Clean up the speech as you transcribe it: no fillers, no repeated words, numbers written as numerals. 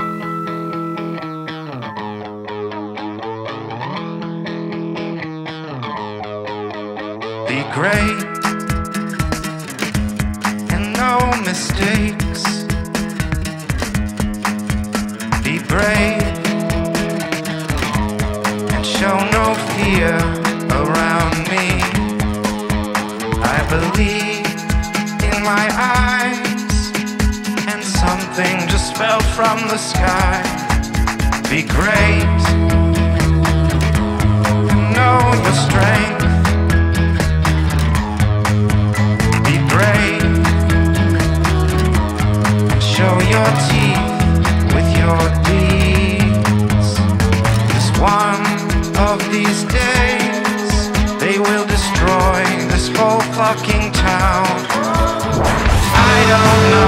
Be great and no mistakes. Be brave and show no fear around me. I believe in my eyes, and something just fell from the sky. Be great and know your strength. Be brave and show your teeth with your deeds. 'Cause one of these days they will destroy this whole fucking town. I don't know